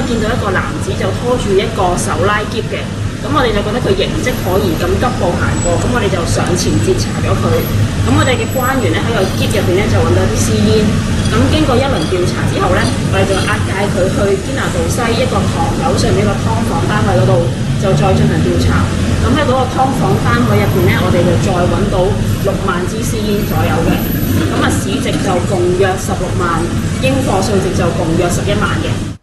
見到一個男子就拖住一個手拉篋嘅，咁我哋就覺得佢形跡可疑，咁急步行過，咁我哋就上前截查咗佢。咁我哋嘅關員咧喺個篋入邊咧就揾到啲私煙。咁經過一輪調查之後咧，我哋就押解佢去堅拿道西一個唐樓上面一個劏房單位嗰度，就再進行調查。咁喺嗰個劏房單位入邊咧，我哋就再揾到6萬支私煙左右嘅。咁啊，市值就共約16萬，應課稅值就共約11萬嘅。